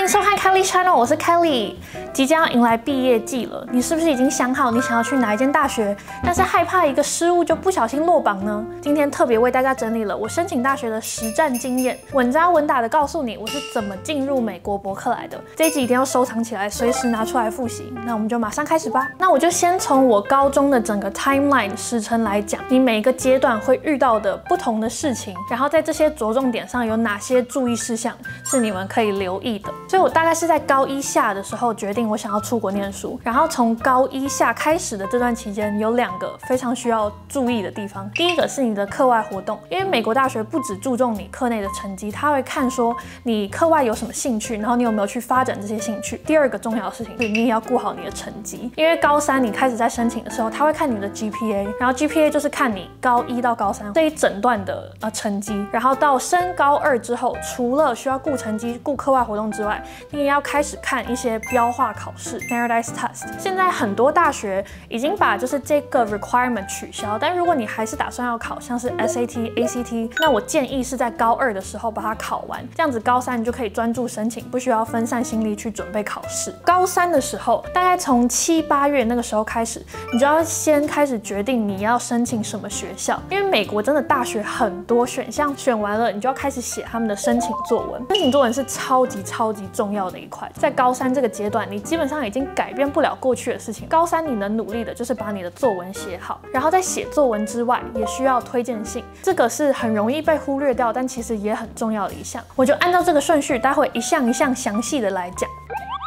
迎收看 Kelly Channel， 我是 Kelly。即将要迎来毕业季了，你是不是已经想好你想要去哪一间大学，但是害怕一个失误就不小心落榜呢？今天特别为大家整理了我申请大学的实战经验，稳扎稳打的告诉你我是怎么进入美国伯克莱的。这一集一定要收藏起来，随时拿出来复习。那我们就马上开始吧。那我就先从我高中的整个 timeline 时程来讲，你每一个阶段会遇到的不同的事情，然后在这些着重点上有哪些注意事项是你们可以留意的。所以我大概是在高一下的时候决定我想要出国念书，然后从高一下开始的这段期间有2个非常需要注意的地方。第一个是你的课外活动，因为美国大学不只注重你课内的成绩，他会看说你课外有什么兴趣，然后你有没有去发展这些兴趣。第二个重要的事情是你也要顾好你的成绩，因为高3你开始在申请的时候，他会看你的 GPA， 然后 GPA 就是看你高1到高3这一整段的成绩，然后到升高2之后，除了需要顾成绩、顾课外活动之外，你也要开始看一些标化考试 （standardized test）。现在很多大学已经把就是这个 requirement 取消，但如果你还是打算要考，像是 SAT、ACT， 那我建议是在高2的时候把它考完，这样子高3你就可以专注申请，不需要分散心力去准备考试。高3的时候，大概从7、8月那个时候开始，你就要先开始决定你要申请什么学校，因为美国真的大学很多选项，选完了你就要开始写他们的申请作文。申请作文是超级重要的一块，在高3这个阶段，你基本上已经改变不了过去的事情。高3你能努力的就是把你的作文写好，然后在写作文之外，也需要推荐信，这个是很容易被忽略掉，但其实也很重要的一项。我就按照这个顺序，待会一项一项详细的来讲。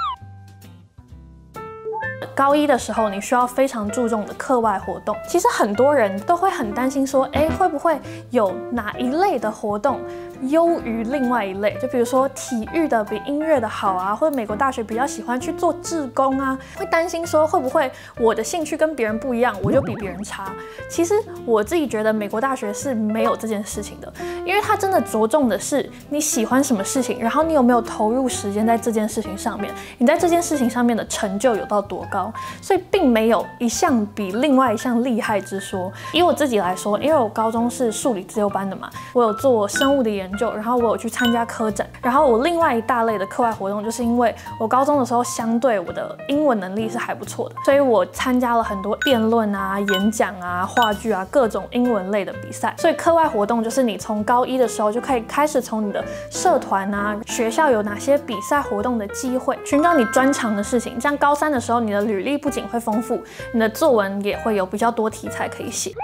高1的时候，你需要非常注重的课外活动。其实很多人都会很担心说，会不会有哪一类的活动优于另外一类？就比如说体育的比音乐的好啊，或者美国大学比较喜欢去做志工啊，会担心说会不会我的兴趣跟别人不一样，我就比别人差。其实我自己觉得美国大学是没有这件事情的，因为它真的着重的是你喜欢什么事情，然后你有没有投入时间在这件事情上面，你在这件事情上面的成就有到多高。所以并没有一项比另外一项厉害之说。以我自己来说，因为我高中是数理自由班的嘛，我有做生物的研究，然后我有去参加科展，然后我另外一大类的课外活动，就是因为我高中的时候相对我的英文能力是还不错的，所以我参加了很多辩论啊、演讲啊、话剧啊各种英文类的比赛。所以课外活动就是你从高1的时候就可以开始从你的社团啊、学校有哪些比赛活动的机会，寻找你专长的事情。这样高3的时候，你的履历不仅会丰富，你的作文也会有比较多题材可以写。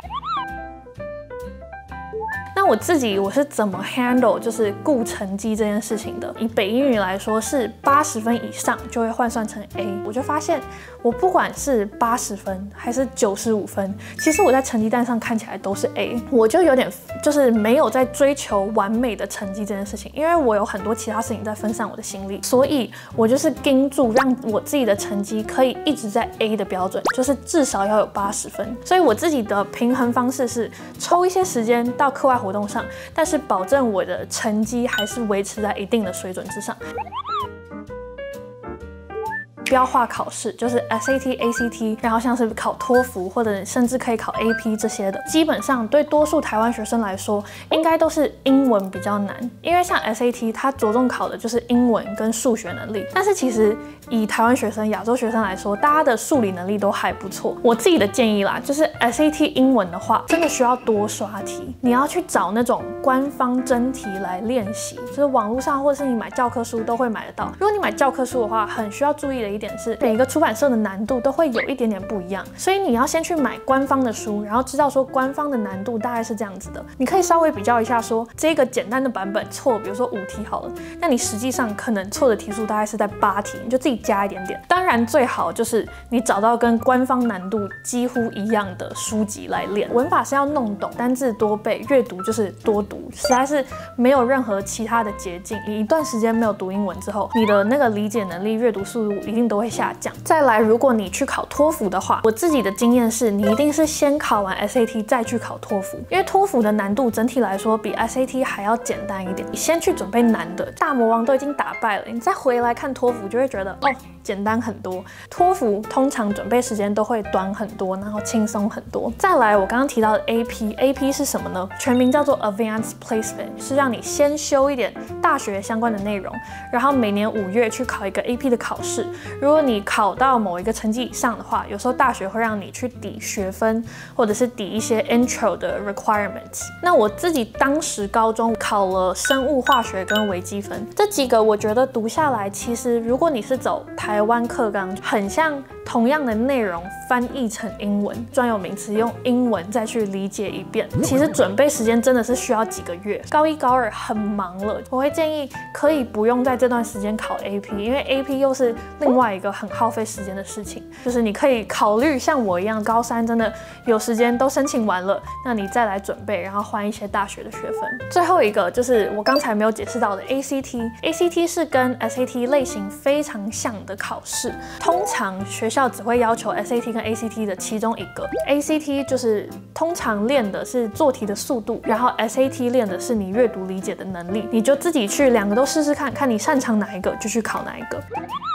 那我是怎么 handle 就是顾成绩这件事情的？以北英语来说，是80分以上就会换算成 A。我就发现，我不管是80分还是95分，其实我在成绩单上看起来都是 A。我就有点就是没有在追求完美的成绩这件事情，因为我有很多其他事情在分散我的心力，所以我就是盯住让我自己的成绩可以一直在 A 的标准，就是至少要有80分。所以我自己的平衡方式是抽一些时间到课外活动上，但是保证我的成绩还是维持在一定的水准之上。标化考试就是 SAT、ACT， 然后像是考托福或者甚至可以考 AP 这些的，基本上对多数台湾学生来说，应该都是英文比较难，因为像 SAT 它着重考的就是英文跟数学能力，但是其实以台湾学生、亚洲学生来说，大家的数理能力都还不错。我自己的建议啦，就是 SAT 英文的话，真的需要多刷题，你要去找那种官方真题来练习，就是网络上或者是你买教科书都会买得到。如果你买教科书的话，很需要注意的一点是，每个出版社的难度都会有一点点不一样，所以你要先去买官方的书，然后知道说官方的难度大概是这样子的。你可以稍微比较一下说，这个简单的版本错，比如说5题好了，那你实际上可能错的题数大概是在8题，你就自己加一点点。当然最好就是你找到跟官方难度几乎一样的书籍来练。文法是要弄懂，单字多背，阅读就是多读，实在是没有任何其他的捷径。你一段时间没有读英文之后，你的那个理解能力、阅读速度一定定都会下降。再来，如果你去考托福的话，我自己的经验是，你一定是先考完 SAT 再去考托福，因为托福的难度整体来说比 SAT 还要简单一点。你先去准备难的，大魔王都已经打败了，你再回来看托福就会觉得哦，简单很多。托福通常准备时间都会短很多，然后轻松很多。再来，我刚刚提到的 AP 是什么呢？全名叫做 Advanced Placement， 是让你先修一点大学相关的内容，然后每年5月去考一个 AP 的考试。如果你考到某一个成绩以上的话，有时候大学会让你去抵学分，或者是抵一些 intro 的 requirements。那我自己当时高中考了生物化学跟微积分这几个，我觉得读下来，其实如果你是走台湾课纲，很像同样的内容翻译成英文，专有名词用英文再去理解一遍。其实准备时间真的是需要几个月。高1、高2很忙了，我会建议可以不用在这段时间考 AP， 因为 AP 又是另外一个很耗费时间的事情。就是你可以考虑像我一样，高3真的有时间都申请完了，那你再来准备，然后换一些大学的学分。最后一个就是我刚才没有解释到的 ACT 是跟 SAT 类型非常像的考试，通常学校只会要求 SAT 跟 ACT 的其中一个。ACT 就是通常练的是做题的速度，然后 SAT 练的是你阅读理解的能力。你就自己去2个都试试看，看你擅长哪一个就去考哪一个。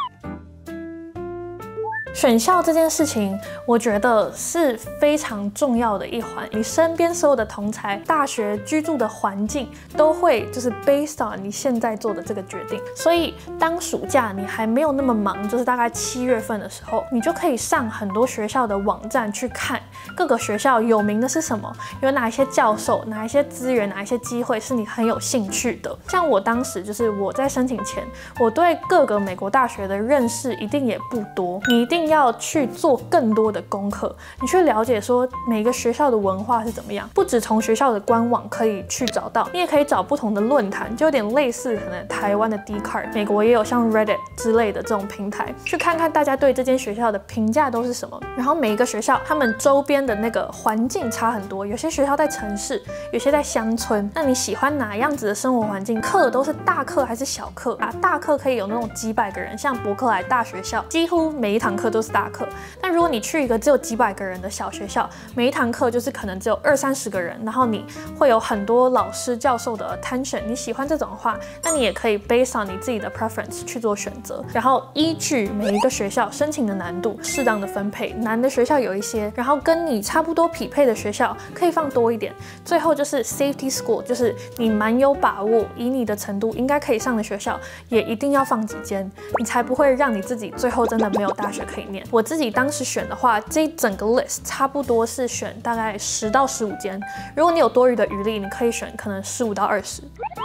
选校这件事情，我觉得是非常重要的一环。你身边所有的同侪，大学居住的环境都会就是 based on 你现在做的这个决定。所以当暑假你还没有那么忙，就是大概7月份的时候，你就可以上很多学校的网站去看各个学校有名的是什么，有哪一些教授、哪一些资源、哪一些机会是你很有兴趣的。像我当时就是我在申请前，我对各个美国大学的认识一定也不多，你一定要去做更多的功课，你去了解说每个学校的文化是怎么样，不只从学校的官网可以去找到，你也可以找不同的论坛，就有点类似可能台湾的 Dcard， 美国也有像 Reddit 之类的这种平台，去看看大家对这间学校的评价都是什么。然后每一个学校他们周边的那个环境差很多，有些学校在城市，有些在乡村。那你喜欢哪样子的生活环境？课都是大课还是小课啊？大课可以有那种几百个人，像伯克莱大学校，几乎每一堂课都是大课。但如果你去一个只有几百个人的小学校，每一堂课就是可能只有20-30个人，然后你会有很多老师教授的 attention， 你喜欢这种的话，那你也可以 based on 你自己的 preference 去做选择，然后依据每一个学校申请的难度适当的分配，难的学校有一些，然后跟你差不多匹配的学校可以放多一点。最后就是 safety school， 就是你蛮有把握，以你的程度应该可以上的学校，也一定要放几间，你才不会让你自己最后真的没有大学可以念。我自己当时选的话，这整个 list 差不多是选大概10到15间，如果你有多余的余力，你可以选可能15到20。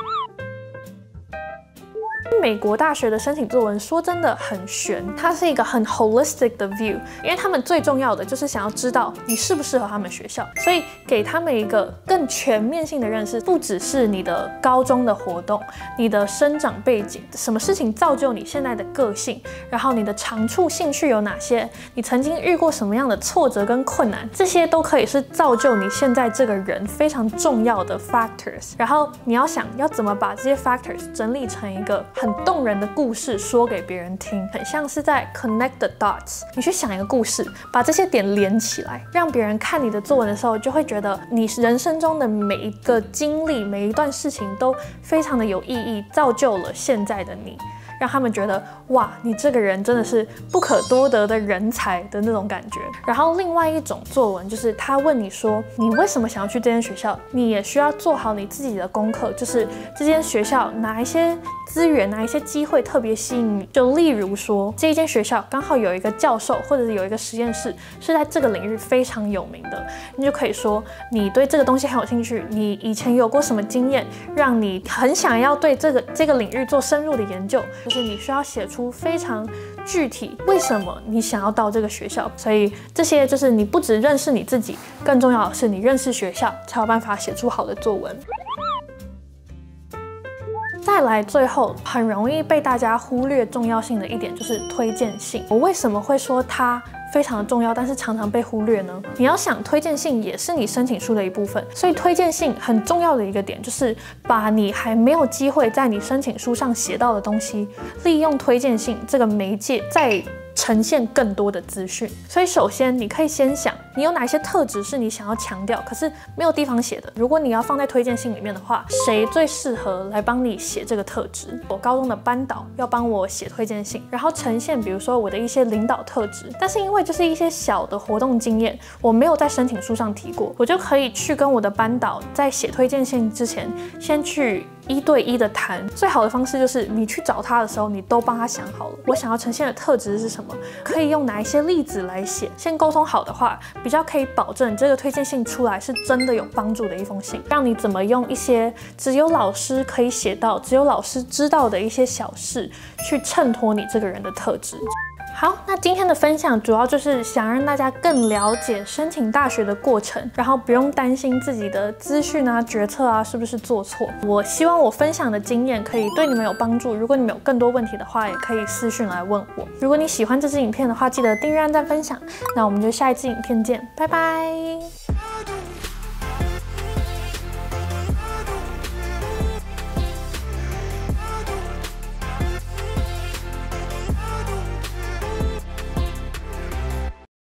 美国大学的申请作文说真的很悬，它是一个很 holistic 的 view， 因为他们最重要的就是想要知道你适不适合他们学校，所以给他们一个更全面性的认识，不只是你的高中的活动、你的生长背景，什么事情造就你现在的个性，然后你的长处、兴趣有哪些，你曾经遇过什么样的挫折跟困难，这些都可以是造就你现在这个人非常重要的 factors。然后你要想要怎么把这些 factors 整理成一个很动人的故事说给别人听，很像是在 connect the dots。你去想一个故事，把这些点连起来，让别人看你的作文的时候，就会觉得你人生中的每一个经历、每一段事情都非常的有意义，造就了现在的你。让他们觉得哇，你这个人真的是不可多得的人才的那种感觉。然后另外一种作文就是他问你说你为什么想要去这间学校，你也需要做好你自己的功课，就是这间学校哪一些资源、哪一些机会特别吸引你。就例如说这一间学校刚好有一个教授或者是有一个实验室是在这个领域非常有名的，你就可以说你对这个东西很有兴趣，你以前有过什么经验让你很想要对这个领域做深入的研究，就是你需要写出非常具体为什么你想要到这个学校。所以这些就是你不只认识你自己，更重要的是你认识学校，才有办法写出好的作文。再来，最后很容易被大家忽略重要性的一点就是推荐信。我为什么会说它非常的重要，但是常常被忽略呢？你要想，推荐信也是你申请书的一部分，所以推荐信很重要的一个点就是把你还没有机会在你申请书上写到的东西，利用推荐信这个媒介再呈现更多的资讯。所以首先你可以先想，你有哪些特质是你想要强调，可是没有地方写的。如果你要放在推荐信里面的话，谁最适合来帮你写这个特质？我高中的班导要帮我写推荐信，然后呈现比如说我的一些领导特质，但是因为就是一些小的活动经验，我没有在申请书上提过，我就可以去跟我的班导在写推荐信之前，先去1对1的谈。最好的方式就是你去找他的时候，你都帮他想好了，我想要呈现的特质是什么，可以用哪一些例子来写。先沟通好的话，比较可以保证这个推荐信出来是真的有帮助的一封信，让你怎么用一些只有老师可以写到、只有老师知道的一些小事，去衬托你这个人的特质。好，那今天的分享主要就是想让大家更了解申请大学的过程，然后不用担心自己的资讯啊、决策啊是不是做错。我希望我分享的经验可以对你们有帮助。如果你们有更多问题的话，也可以私讯来问我。如果你喜欢这支影片的话，记得订阅、按赞、分享。那我们就下一支影片见，拜拜。